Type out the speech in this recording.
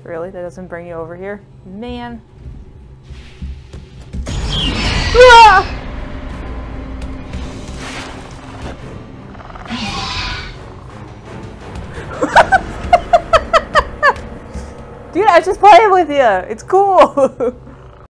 Really? That doesn't bring you over here? Man. Ah! Dude, I was just playing with you. It's cool.